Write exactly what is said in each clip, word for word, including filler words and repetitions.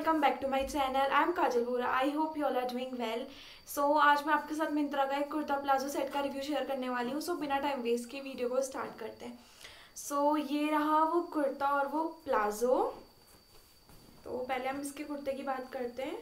Welcome back to my channel. I am Kajal Vora. I hope you all are doing well. So आज मैं आपके साथ मिंत्रा का एक कुर्ता प्लाजो सेट का रिव्यू शेयर करने वाली हूँ। सो so, बिना टाइम वेस्ट के वीडियो को स्टार्ट करते हैं। सो so, ये रहा वो कुर्ता और वो प्लाजो। तो पहले हम इसके कुर्ते की बात करते हैं।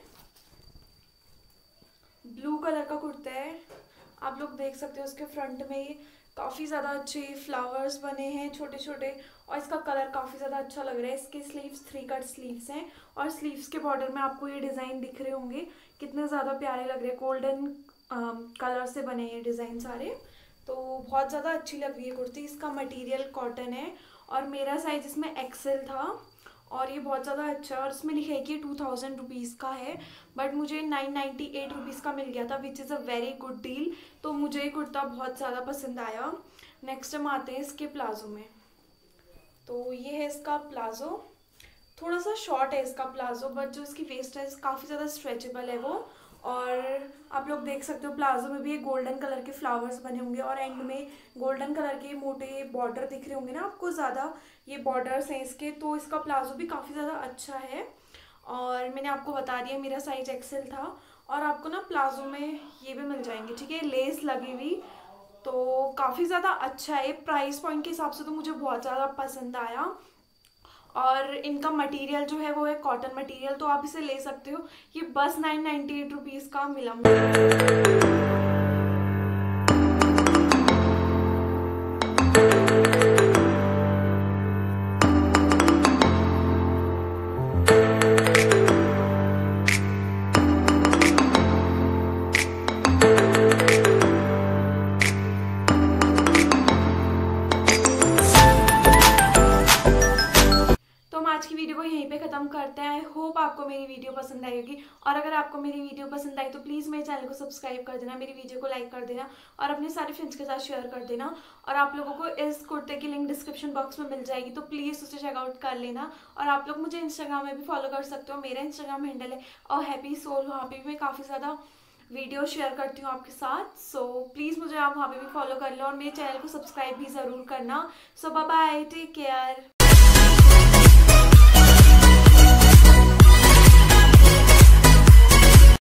ब्लू कलर का कुर्ता है, आप लोग देख सकते हो। उसके फ्रंट में काफ़ी ज़्यादा अच्छे फ्लावर्स बने हैं छोटे छोटे, और इसका कलर काफ़ी ज़्यादा अच्छा लग रहा है। इसके स्लीव्स थ्री कट स्लीव्स हैं, और स्लीव्स के बॉर्डर में आपको ये डिज़ाइन दिख रहे होंगे, कितने ज़्यादा प्यारे लग रहे हैं। गोल्डन कलर से बने हैं डिज़ाइन सारे, तो बहुत ज़्यादा अच्छी लग रही है कुर्ती। इसका मटेरियल कॉटन है, और मेरा साइज इसमें एक्सेल था, और ये बहुत ज़्यादा अच्छा है। और इसमें लिखा है कि टू थाउजेंड रुपीज़ का है, बट मुझे नाइन नाइन्टी एट रुपीज़ का मिल गया था, which is a very good deal. तो मुझे ये कुर्ता बहुत ज़्यादा पसंद आया। नेक्स्ट हम आते हैं इसके प्लाजो में। तो ये है इसका प्लाजो। थोड़ा सा शॉर्ट है इसका प्लाजो, बट जो इसकी वेस्ट है काफ़ी ज़्यादा स्ट्रेचेबल है वो। और आप लोग देख सकते हो प्लाजो में भी ये गोल्डन कलर के फ्लावर्स बने होंगे, और एंड में गोल्डन कलर के मोटे बॉर्डर दिख रहे होंगे ना आपको ज़्यादा, ये बॉर्डर्स हैं इसके। तो इसका प्लाजो भी काफ़ी ज़्यादा अच्छा है, और मैंने आपको बता दिया मेरा साइज एक्सेल था। और आपको ना प्लाजो में ये भी मिल जाएंगे, ठीक है, लेस लगी हुई। तो काफ़ी ज़्यादा अच्छा है। प्राइस पॉइंट के हिसाब से तो मुझे बहुत ज़्यादा पसंद आया। और इनका मटेरियल जो है वो है कॉटन मटेरियल, तो आप इसे ले सकते हो। ये बस नाइन नाइन्टी एट रुपीज़ का मिला मुझे। आज की वीडियो को यहीं पे ख़त्म करते हैं। आई होप आपको मेरी वीडियो पसंद आई होगी, और अगर आपको मेरी वीडियो पसंद आई तो प्लीज़ मेरे चैनल को सब्सक्राइब कर देना, मेरी वीडियो को लाइक कर देना, और अपने सारे फ्रेंड्स के साथ शेयर कर देना। और आप लोगों को इस कुर्ते की लिंक डिस्क्रिप्शन बॉक्स में मिल जाएगी, तो प्लीज़ उसे चेकआउट कर लेना। और आप लोग मुझे इंस्टाग्राम में भी फॉलो कर सकते हो। मेरा इंस्टाग्राम हैंडल है और हैप्पी सोल, वहाँ पर भी मैं काफ़ी ज़्यादा वीडियो शेयर करती हूँ आपके साथ। सो so, प्लीज़ मुझे आप वहाँ पे भी फॉलो कर लो, और मेरे चैनल को सब्सक्राइब भी ज़रूर करना। So bye bye, take care.